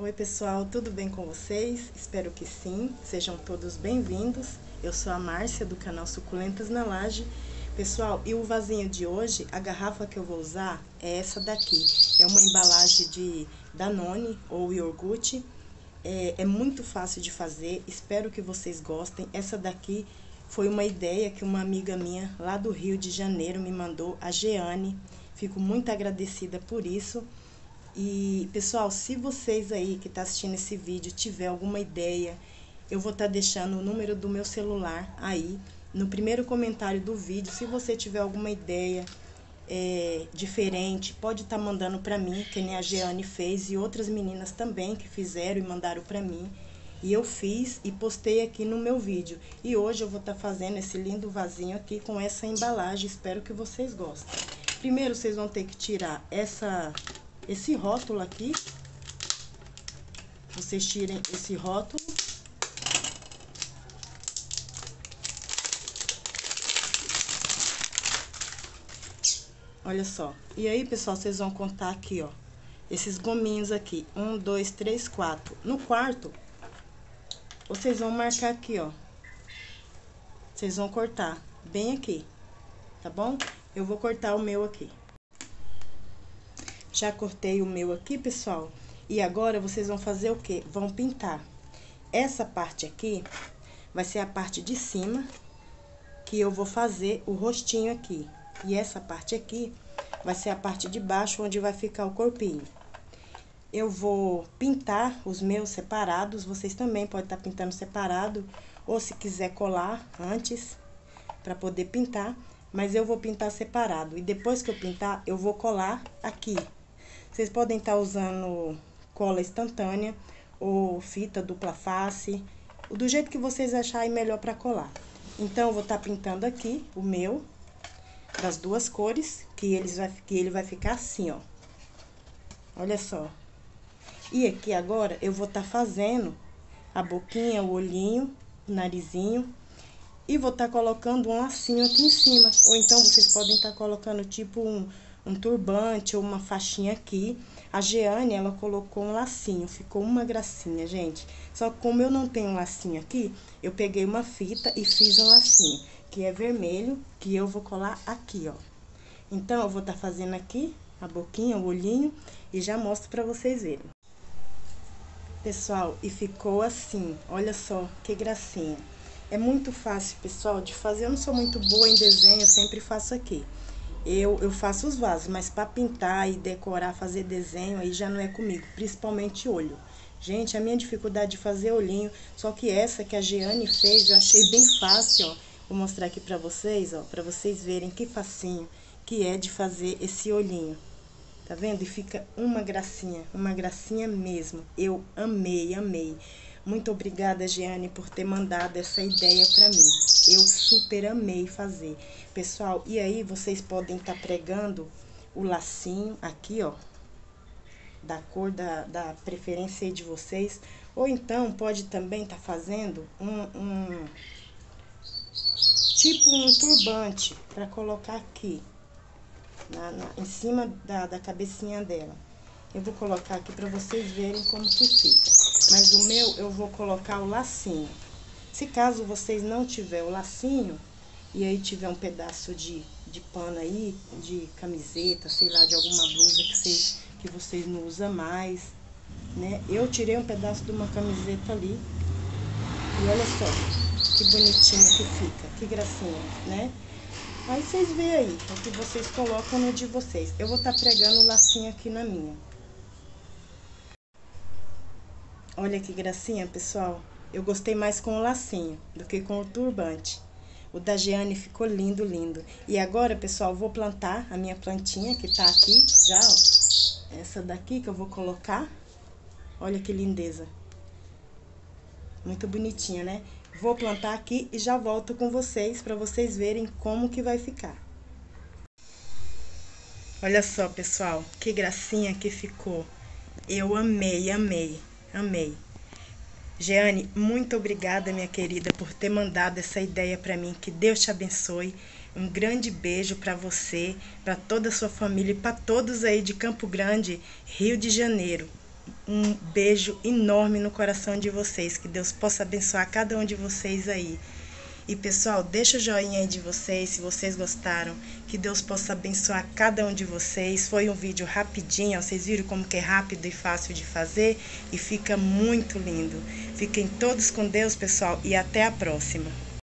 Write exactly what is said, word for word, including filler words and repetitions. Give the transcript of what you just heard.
Oi pessoal, tudo bem com vocês? Espero que sim, sejam todos bem-vindos. Eu sou a Márcia do canal Suculentas na Laje. Pessoal, e o vasinho de hoje, a garrafa que eu vou usar é essa daqui. É uma embalagem de Danone ou iogurte. É, é muito fácil de fazer, espero que vocês gostem. Essa daqui foi uma ideia que uma amiga minha lá do Rio de Janeiro me mandou, a Jeane. Fico muito agradecida por isso. E, pessoal, se vocês aí que tá assistindo esse vídeo tiver alguma ideia, eu vou estar tá deixando o número do meu celular aí no primeiro comentário do vídeo. Se você tiver alguma ideia é, diferente, pode estar tá mandando para mim, que nem a Jeane fez e outras meninas também que fizeram e mandaram para mim. E eu fiz e postei aqui no meu vídeo. E hoje eu vou estar tá fazendo esse lindo vasinho aqui com essa embalagem. Espero que vocês gostem. Primeiro vocês vão ter que tirar essa... esse rótulo aqui, vocês tirem esse rótulo. Olha só. E aí, pessoal, vocês vão contar aqui, ó, esses gominhos aqui. Um, dois, três, quatro. No quarto, vocês vão marcar aqui, ó. Vocês vão cortar bem aqui, tá bom? Eu vou cortar o meu aqui. Já cortei o meu aqui, pessoal. E agora vocês vão fazer o quê? Vão pintar. Essa parte aqui vai ser a parte de cima, que eu vou fazer o rostinho aqui. E essa parte aqui vai ser a parte de baixo, onde vai ficar o corpinho. Eu vou pintar os meus separados. Vocês também podem estar pintando separado, ou se quiser colar antes, para poder pintar. Mas eu vou pintar separado. E depois que eu pintar, eu vou colar aqui. Vocês podem estar usando cola instantânea ou fita dupla face, do jeito que vocês acharem melhor para colar. Então, eu vou estar pintando aqui o meu, das duas cores, que, eles vai, que ele vai ficar assim, ó. Olha só. E aqui agora, eu vou estar fazendo a boquinha, o olhinho, o narizinho, e vou estar colocando um lacinho aqui em cima. Ou então, vocês podem estar colocando tipo um... um turbante ou uma faixinha aqui. A Jeane, ela colocou um lacinho, ficou uma gracinha, gente. Só que como eu não tenho um lacinho aqui, eu peguei uma fita e fiz um lacinho, que é vermelho, que eu vou colar aqui, ó. Então, eu vou estar fazendo aqui a boquinha, o olhinho, e já mostro pra vocês verem. Pessoal, e ficou assim, olha só, que gracinha. É muito fácil, pessoal, de fazer. Eu não sou muito boa em desenho, eu sempre faço aqui. Eu, eu faço os vasos, mas para pintar e decorar, fazer desenho, aí já não é comigo, principalmente olho. Gente, a minha dificuldade de fazer olhinho, só que essa que a Jeane fez, eu achei bem fácil, ó. Vou mostrar aqui pra vocês, ó, pra vocês verem que facinho que é de fazer esse olhinho. Tá vendo? E fica uma gracinha, uma gracinha mesmo. Eu amei, amei. Muito obrigada, Jeane, por ter mandado essa ideia pra mim. Eu super amei fazer. Pessoal, e aí vocês podem estar tá pregando o lacinho aqui, ó, da cor da, da preferência aí de vocês. Ou então, pode também estar tá fazendo um, um, tipo um turbante, pra colocar aqui, na, na, em cima da, da cabecinha dela. Eu vou colocar aqui pra vocês verem como que fica. Mas o meu, eu vou colocar o lacinho. Se caso vocês não tiver o lacinho, e aí tiver um pedaço de, de pano aí, de camiseta, sei lá, de alguma blusa que vocês, que vocês não usam mais, né? Eu tirei um pedaço de uma camiseta ali. E olha só, que bonitinho que fica, que gracinha, né? Aí vocês veem aí, o que vocês colocam no de vocês. Eu vou estar pregando o lacinho aqui na minha. Olha que gracinha, pessoal. Eu gostei mais com o lacinho do que com o turbante. O da Jeane ficou lindo, lindo. E agora, pessoal, vou plantar a minha plantinha que tá aqui já, ó. Essa daqui que eu vou colocar. Olha que lindeza. Muito bonitinha, né? Vou plantar aqui e já volto com vocês para vocês verem como que vai ficar. Olha só, pessoal, que gracinha que ficou. Eu amei, amei, amei. Jeane, muito obrigada, minha querida, por ter mandado essa ideia para mim. Que Deus te abençoe. Um grande beijo para você, para toda a sua família e para todos aí de Campo Grande, Rio de Janeiro. um beijo enorme no coração de vocês. Que Deus possa abençoar cada um de vocês aí. E pessoal, deixa o joinha aí de vocês se vocês gostaram. Que Deus possa abençoar cada um de vocês. Foi um vídeo rapidinho, ó, vocês viram como que é rápido e fácil de fazer. E fica muito lindo. Fiquem todos com Deus, pessoal, e até a próxima.